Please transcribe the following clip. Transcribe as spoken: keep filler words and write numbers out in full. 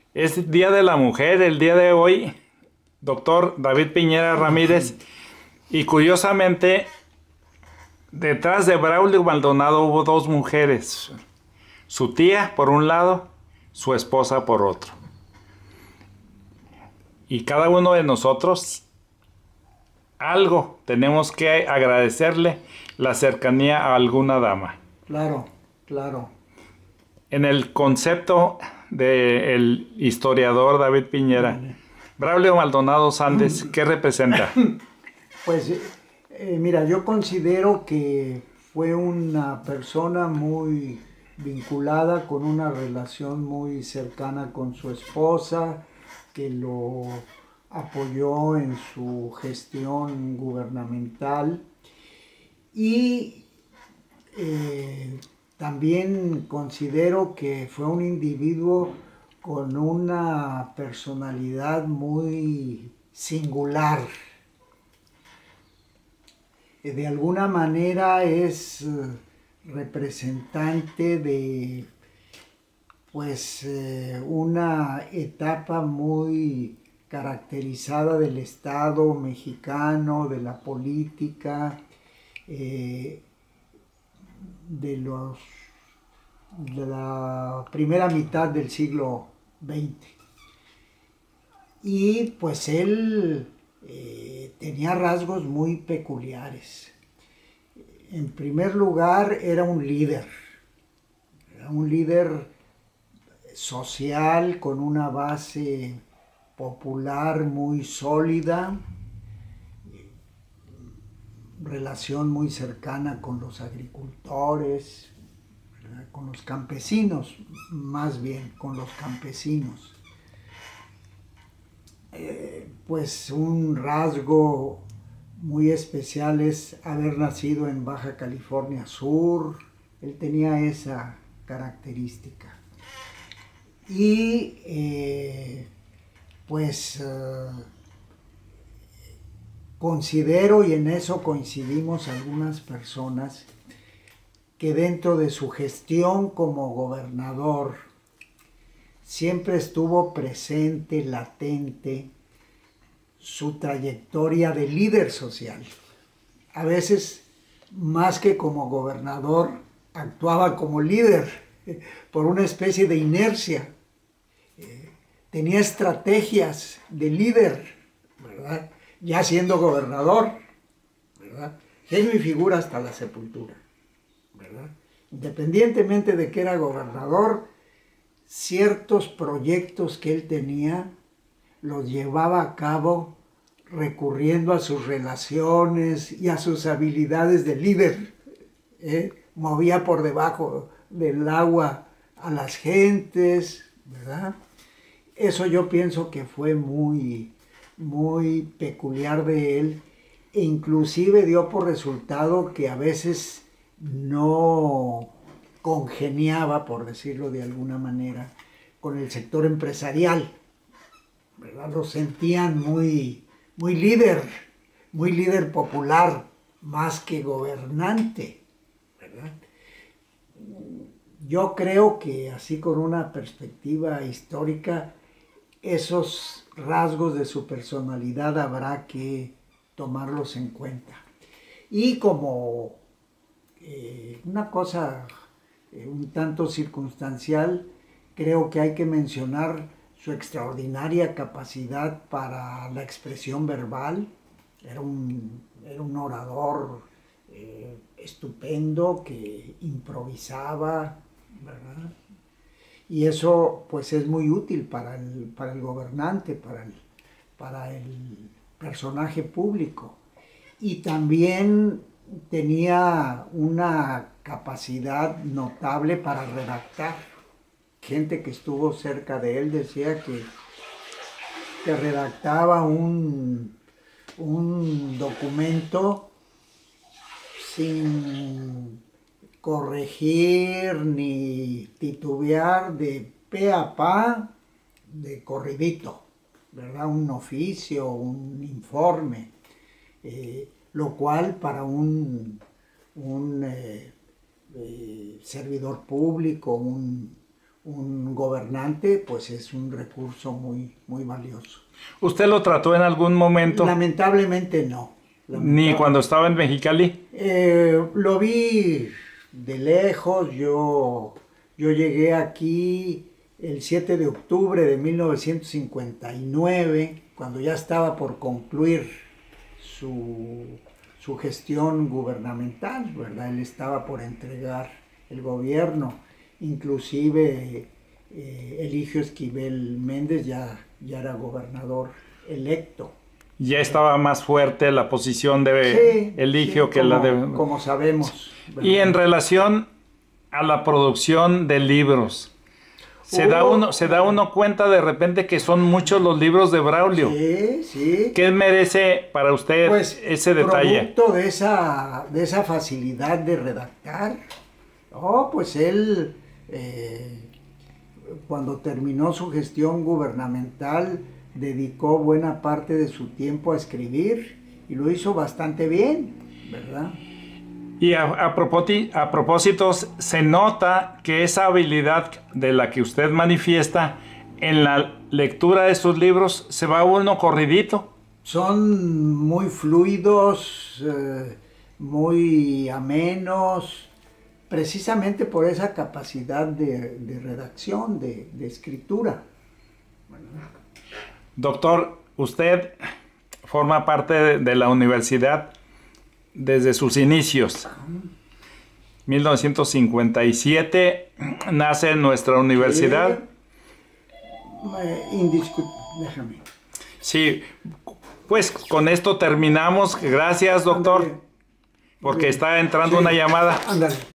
Es Día de la Mujer el día de hoy, doctor David Piñera Ramírez, y curiosamente, detrás de Braulio Maldonado hubo dos mujeres, su tía por un lado, su esposa por otro. Y cada uno de nosotros algo tenemos que agradecerle la cercanía a alguna dama. Claro, claro. En el concepto del historiador David Piñera, Vale. Braulio Maldonado Sández, ¿qué representa? Pues eh, mira, yo considero que fue una persona muy vinculada con una relación muy cercana con su esposa, que lo apoyó en su gestión gubernamental y eh, también considero que fue un individuo con una personalidad muy singular. De alguna manera es representante de pues eh, una etapa muy caracterizada del Estado mexicano, de la política, eh, de los de la primera mitad del siglo veinte. Y pues él eh, tenía rasgos muy peculiares. En primer lugar, era un líder, era un líder social con una base popular muy sólida, relación muy cercana con los agricultores, ¿verdad? Con los campesinos, más bien con los campesinos. Eh, pues un rasgo muy especial es haber nacido en Baja California Sur. Él tenía esa característica. Y eh, pues uh, considero, y en eso coincidimos algunas personas, que dentro de su gestión como gobernador siempre estuvo presente, latente, su trayectoria de líder social. A veces, más que como gobernador, actuaba como líder eh, por una especie de inercia. Eh, tenía estrategias de líder, ¿verdad? Ya siendo gobernador, ¿verdad? Es mi figura hasta la sepultura, ¿verdad? Independientemente de que era gobernador, ciertos proyectos que él tenía los llevaba a cabo recurriendo a sus relaciones y a sus habilidades de líder. ¿eh? Movía por debajo del agua a las gentes, ¿verdad? Eso yo pienso que fue muy, muy peculiar de él, e inclusive dio por resultado que a veces no congeniaba, por decirlo de alguna manera, con el sector empresarial, ¿verdad? Lo sentían muy, muy líder, muy líder popular, más que gobernante, ¿verdad? Yo creo que así con una perspectiva histórica, esos rasgos de su personalidad habrá que tomarlos en cuenta. Y como eh, una cosa eh, un tanto circunstancial, creo que hay que mencionar su extraordinaria capacidad para la expresión verbal. Era un, era un orador eh, estupendo que improvisaba, ¿verdad? Y eso pues es muy útil para el, para el gobernante, para el, para el personaje público. Y también tenía una capacidad notable para redactar. Gente que estuvo cerca de él decía que, que redactaba un, un documento sin corregir ni titubear, de pe a pa, de corridito, ¿verdad? Un oficio, un informe, eh, lo cual para un, un eh, eh, servidor público, un, un gobernante, pues es un recurso muy, muy valioso. ¿Usted lo trató en algún momento? Lamentablemente no. Ni cuando estaba en Mexicali. Eh, lo vi de lejos. Yo, yo llegué aquí el siete de octubre de mil novecientos cincuenta y nueve, cuando ya estaba por concluir su, su gestión gubernamental, ¿verdad? Él estaba por entregar el gobierno. Inclusive eh, Eligio Esquivel Méndez ya, ya era gobernador electo. Ya estaba más fuerte la posición de Sí, Eligio sí, que como, la de... como sabemos, ¿verdad? Y en relación a la producción de libros, se, Uh, da uno, se da uno cuenta de repente que son muchos los libros de Braulio. Sí, sí. ¿Qué merece para usted Pues, ese detalle? producto de esa, de esa facilidad de redactar. Oh, pues él, eh, cuando terminó su gestión gubernamental, dedicó buena parte de su tiempo a escribir y lo hizo bastante bien, ¿verdad? Y a, a, propósito, a propósito, se nota que esa habilidad de la que usted manifiesta en la lectura de sus libros se va uno corridito. Son muy fluidos, eh, muy amenos, precisamente por esa capacidad de, de redacción, de, de escritura. Doctor, usted forma parte de, de la universidad desde sus inicios. mil novecientos cincuenta y siete nace nuestra universidad. Eh, indiscut- Déjame. Sí, pues con esto terminamos. Gracias, doctor, Ándale. porque Bien. está entrando Sí. una llamada. Ándale.